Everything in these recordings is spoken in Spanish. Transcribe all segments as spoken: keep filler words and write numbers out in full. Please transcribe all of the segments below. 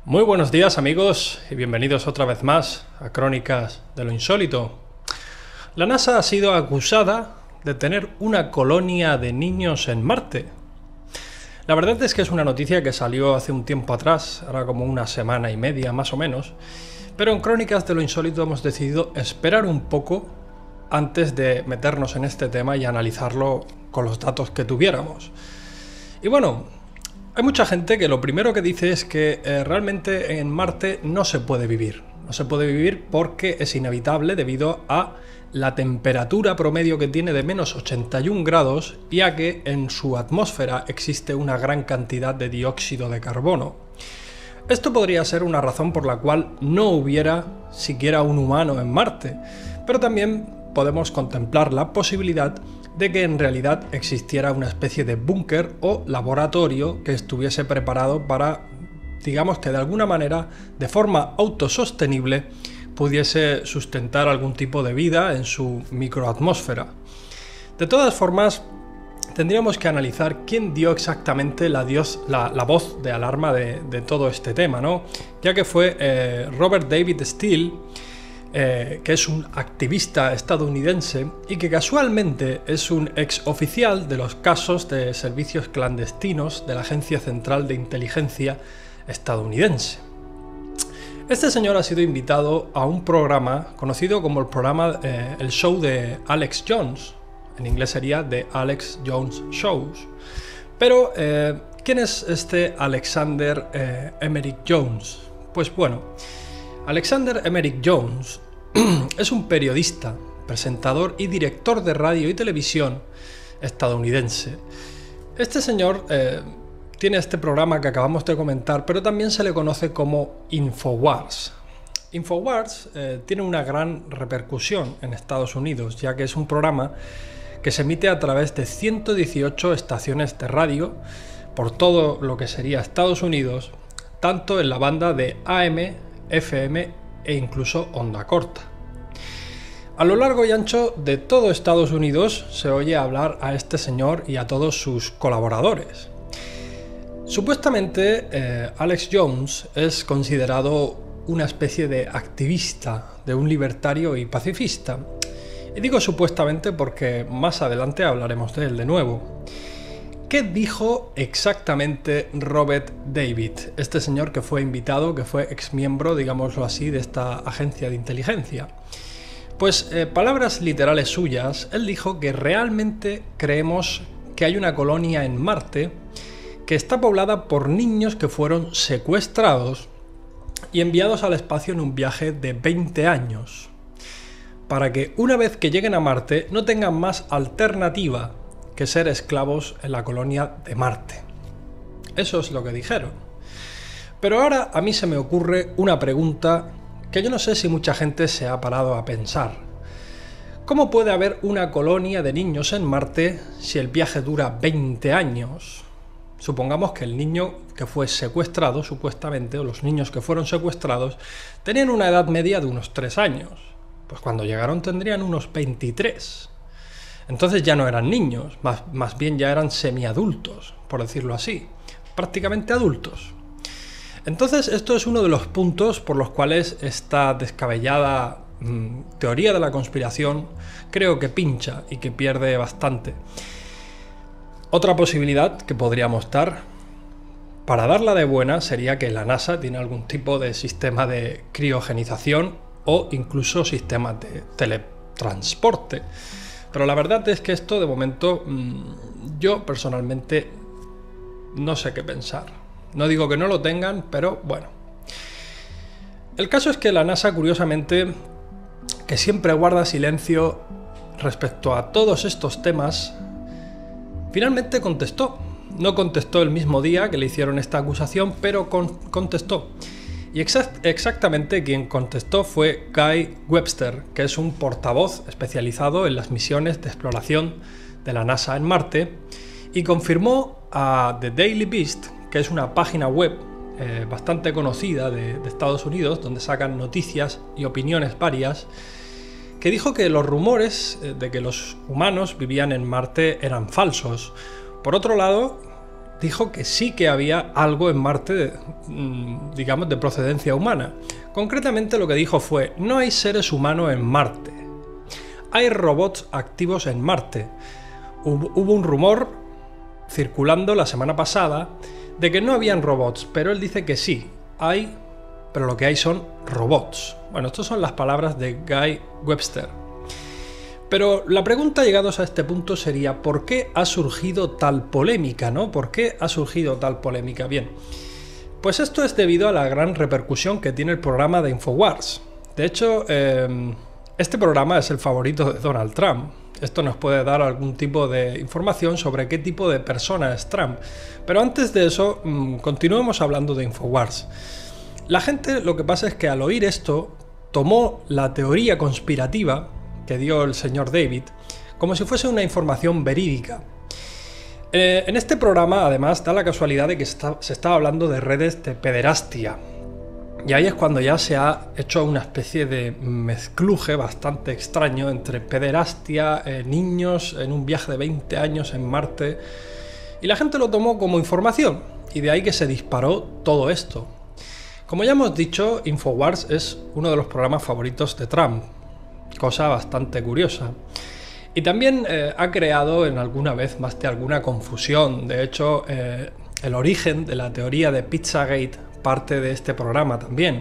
Muy buenos días amigos y bienvenidos otra vez más a Crónicas de lo Insólito. La NASA ha sido acusada de tener una colonia de niños en Marte. La verdad es que es una noticia que salió hace un tiempo atrás, ahora como una semana y media más o menos, pero en Crónicas de lo Insólito hemos decidido esperar un poco antes de meternos en este tema y analizarlo con los datos que tuviéramos. Y bueno, hay mucha gente que lo primero que dice es que eh, realmente en Marte no se puede vivir. No se puede vivir porque es inevitable debido a la temperatura promedio que tiene de menos ochenta y un grados y a que en su atmósfera existe una gran cantidad de dióxido de carbono. Esto podría ser una razón por la cual no hubiera siquiera un humano en Marte, pero también podemos contemplar la posibilidad de que en realidad existiera una especie de búnker o laboratorio que estuviese preparado para, digamos que de alguna manera, de forma autosostenible, pudiese sustentar algún tipo de vida en su microatmósfera. De todas formas, tendríamos que analizar quién dio exactamente la, dios, la, la voz de alarma de, de todo este tema, ¿no? Ya que fue eh, Robert David Steele, Eh, que es un activista estadounidense y que casualmente es un ex oficial de los casos de servicios clandestinos de la Agencia Central de Inteligencia estadounidense. Este señor ha sido invitado a un programa conocido como el programa eh, el show de Alex Jones, en inglés sería The Alex Jones Shows. Pero, eh, ¿quién es este Alexander eh, Emerick Jones? Pues bueno, Alexander Emerick Jones es un periodista, presentador y director de radio y televisión estadounidense. Este señor eh, tiene este programa que acabamos de comentar, pero también se le conoce como Infowars. Infowars eh, tiene una gran repercusión en Estados Unidos, ya que es un programa que se emite a través de ciento dieciocho estaciones de radio por todo lo que sería Estados Unidos, tanto en la banda de A M, F M e incluso onda corta. A lo largo y ancho de todo Estados Unidos se oye hablar a este señor y a todos sus colaboradores. Supuestamente eh, Alex Jones es considerado una especie de activista, de un libertario y pacifista. Y digo supuestamente porque más adelante hablaremos de él de nuevo. ¿Qué dijo exactamente Robert David, este señor que fue invitado, que fue exmiembro, digámoslo así, de esta agencia de inteligencia? Pues, eh, palabras literales suyas, él dijo que realmente creemos que hay una colonia en Marte que está poblada por niños que fueron secuestrados y enviados al espacio en un viaje de veinte años, para que una vez que lleguen a Marte no tengan más alternativa que ser esclavos en la colonia de Marte. Eso es lo que dijeron. Pero ahora a mí se me ocurre una pregunta que yo no sé si mucha gente se ha parado a pensar. ¿Cómo puede haber una colonia de niños en Marte si el viaje dura veinte años? Supongamos que el niño que fue secuestrado, supuestamente, o los niños que fueron secuestrados, tenían una edad media de unos tres años. Pues cuando llegaron tendrían unos veintitrés. Entonces ya no eran niños, más, más bien ya eran semiadultos, por decirlo así, prácticamente adultos. Entonces esto es uno de los puntos por los cuales esta descabellada mmm, teoría de la conspiración creo que pincha y que pierde bastante. Otra posibilidad que podríamos dar, para darla de buena, sería que la NASA tiene algún tipo de sistema de criogenización o incluso sistemas de teletransporte. Pero la verdad es que esto de momento yo personalmente no sé qué pensar. No digo que no lo tengan, pero bueno. El caso es que la NASA, curiosamente, que siempre guarda silencio respecto a todos estos temas, finalmente contestó. No contestó el mismo día que le hicieron esta acusación, pero con contestó. Y exact exactamente quien contestó fue Guy Webster, que es un portavoz especializado en las misiones de exploración de la NASA en Marte, y confirmó a The Daily Beast, que es una página web eh, bastante conocida de, de Estados Unidos, donde sacan noticias y opiniones varias, que dijo que los rumores de que los humanos vivían en Marte eran falsos. Por otro lado, dijo que sí que había algo en Marte, digamos, de procedencia humana. Concretamente lo que dijo fue: no hay seres humanos en Marte, hay robots activos en Marte. Hubo un rumor circulando la semana pasada de que no habían robots, pero él dice que sí, hay, pero lo que hay son robots. Bueno, estas son las palabras de Guy Webster. Pero la pregunta, llegados a este punto, sería: ¿por qué ha surgido tal polémica, ¿no? ¿Por qué ha surgido tal polémica? Bien, pues esto es debido a la gran repercusión que tiene el programa de InfoWars. De hecho, eh, este programa es el favorito de Donald Trump. Esto nos puede dar algún tipo de información sobre qué tipo de persona es Trump. Pero antes de eso, mmm, continuemos hablando de InfoWars. La gente, lo que pasa es que al oír esto, tomó la teoría conspirativa que dio el señor David como si fuese una información verídica. Eh, en este programa, además, da la casualidad de que se está, se está hablando de redes de pederastia. Y ahí es cuando ya se ha hecho una especie de mezcluje bastante extraño entre pederastia, eh, niños en un viaje de veinte años en Marte. Y la gente lo tomó como información, y de ahí que se disparó todo esto. Como ya hemos dicho, InfoWars es uno de los programas favoritos de Trump. Cosa bastante curiosa. Y también eh, ha creado en alguna vez más de alguna confusión. De hecho, eh, el origen de la teoría de Pizzagate parte de este programa también.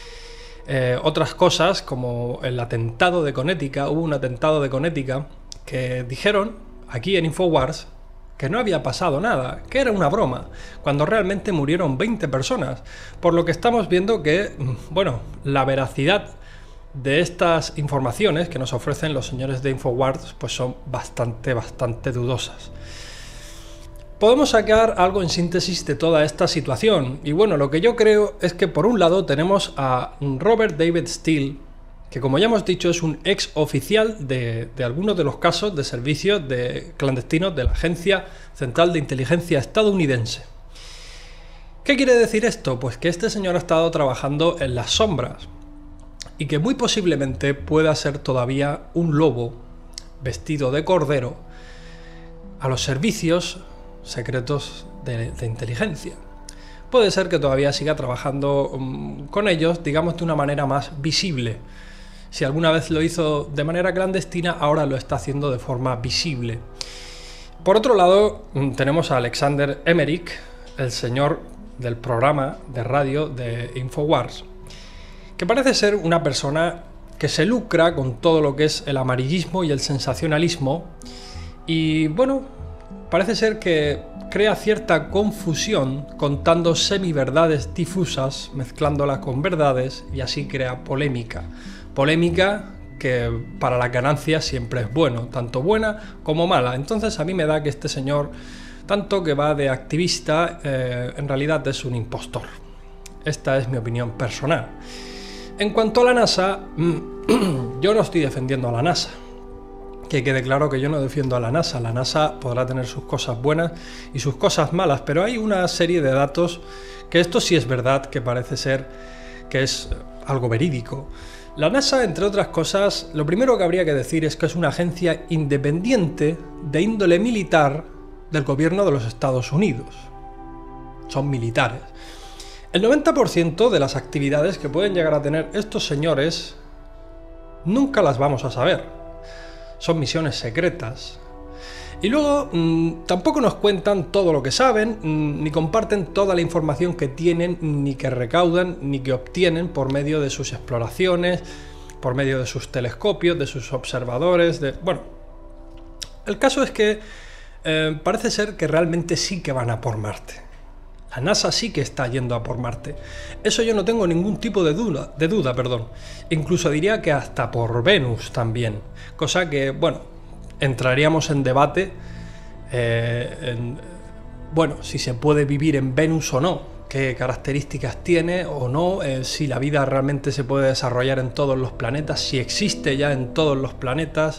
Eh, otras cosas, como el atentado de Connecticut, hubo un atentado de Connecticut que dijeron aquí en InfoWars que no había pasado nada, que era una broma, cuando realmente murieron veinte personas. Por lo que estamos viendo que, bueno, la veracidad de estas informaciones que nos ofrecen los señores de InfoWars pues son bastante, bastante dudosas. Podemos sacar algo en síntesis de toda esta situación, y bueno, lo que yo creo es que por un lado tenemos a Robert David Steele, que como ya hemos dicho es un ex oficial de, de algunos de los casos de servicios de clandestinos de la Agencia Central de Inteligencia estadounidense. ¿Qué quiere decir esto? Pues que este señor ha estado trabajando en las sombras, y que muy posiblemente pueda ser todavía un lobo vestido de cordero a los servicios secretos de, de inteligencia. Puede ser que todavía siga trabajando um, con ellos, digamos, de una manera más visible. Si alguna vez lo hizo de manera clandestina, ahora lo está haciendo de forma visible. Por otro lado, tenemos a Alexander Emmerich, el señor del programa de radio de InfoWars, que parece ser una persona que se lucra con todo lo que es el amarillismo y el sensacionalismo, y bueno, parece ser que crea cierta confusión contando semiverdades difusas, mezclándolas con verdades, y así crea polémica. Polémica que para las ganancias siempre es bueno, tanto buena como mala. Entonces a mí me da que este señor, tanto que va de activista, eh, en realidad es un impostor. Esta es mi opinión personal. En cuanto a la NASA, yo no estoy defendiendo a la NASA. Que quede claro que yo no defiendo a la NASA. La NASA podrá tener sus cosas buenas y sus cosas malas, pero hay una serie de datos que esto sí es verdad, que parece ser que es algo verídico. La NASA, entre otras cosas, lo primero que habría que decir es que es una agencia independiente de índole militar del gobierno de los Estados Unidos. Son militares. El noventa por ciento de las actividades que pueden llegar a tener estos señores nunca las vamos a saber. Son misiones secretas. Y luego mmm, tampoco nos cuentan todo lo que saben, mmm, ni comparten toda la información que tienen, ni que recaudan, ni que obtienen por medio de sus exploraciones, por medio de sus telescopios, de sus observadores, de... Bueno, el caso es que eh, parece ser que realmente sí que van a por Marte. La NASA sí que está yendo a por Marte. Eso yo no tengo ningún tipo de duda, de duda, perdón. Incluso diría que hasta por Venus también. Cosa que, bueno, entraríamos en debate eh, en, bueno, si se puede vivir en Venus o no, qué características tiene o no, eh, si la vida realmente se puede desarrollar en todos los planetas, si existe ya en todos los planetas.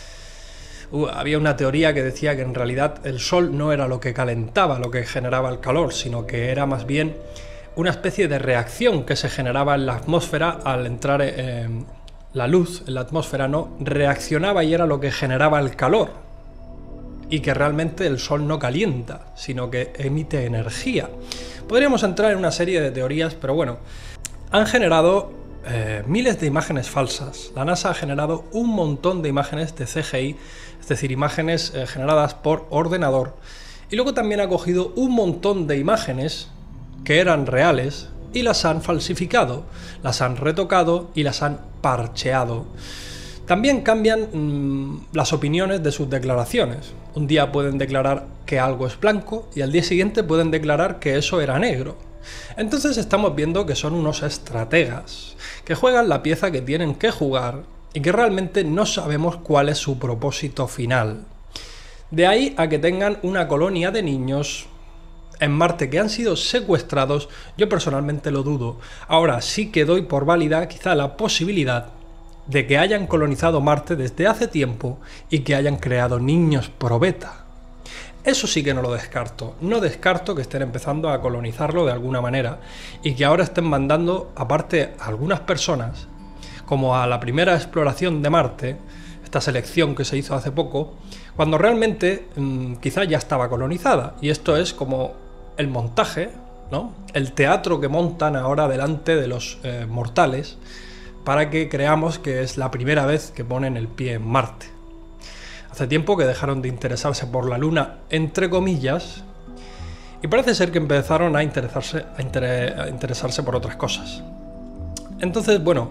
Uh, había una teoría que decía que en realidad el Sol no era lo que calentaba, lo que generaba el calor, sino que era más bien una especie de reacción que se generaba en la atmósfera al entrar eh, la luz en la atmósfera, no reaccionaba y era lo que generaba el calor. y que realmente el Sol no calienta, sino que emite energía. Podríamos entrar en una serie de teorías, pero bueno, han generado eh, miles de imágenes falsas. La NASA ha generado un montón de imágenes de C G I, es decir, imágenes eh, generadas por ordenador, y luego también ha cogido un montón de imágenes que eran reales y las han falsificado, las han retocado y las han parcheado. También cambian mmm, las opiniones de sus declaraciones. Un día pueden declarar que algo es blanco y al día siguiente pueden declarar que eso era negro. Entonces estamos viendo que son unos estrategas, que juegan la pieza que tienen que jugar y que realmente no sabemos cuál es su propósito final. De ahí a que tengan una colonia de niños en Marte que han sido secuestrados, yo personalmente lo dudo. Ahora sí que doy por válida quizá la posibilidad de que hayan colonizado Marte desde hace tiempo y que hayan creado niños probeta. Eso sí que no lo descarto. No descarto que estén empezando a colonizarlo de alguna manera y que ahora estén mandando, aparte, a algunas personas, como a la primera exploración de Marte, esta selección que se hizo hace poco, cuando realmente mmm, quizá ya estaba colonizada. Y esto es como el montaje, ¿no? El teatro que montan ahora delante de los eh, mortales, para que creamos que es la primera vez que ponen el pie en Marte. Hace tiempo que dejaron de interesarse por la Luna, entre comillas, y parece ser que empezaron a interesarse, a inter- a interesarse por otras cosas. Entonces, bueno,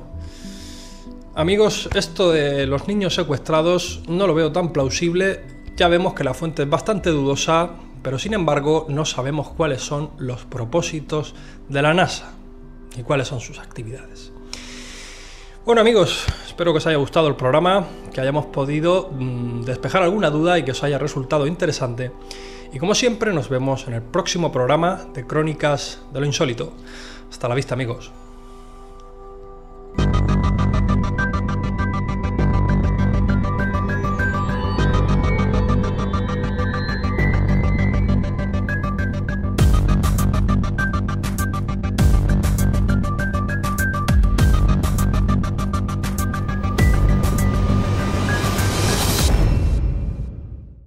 amigos, esto de los niños secuestrados no lo veo tan plausible. Ya vemos que la fuente es bastante dudosa, pero sin embargo no sabemos cuáles son los propósitos de la NASA y cuáles son sus actividades. Bueno amigos, espero que os haya gustado el programa, que hayamos podido mmm, despejar alguna duda y que os haya resultado interesante. Y como siempre nos vemos en el próximo programa de Crónicas de lo Insólito. Hasta la vista amigos.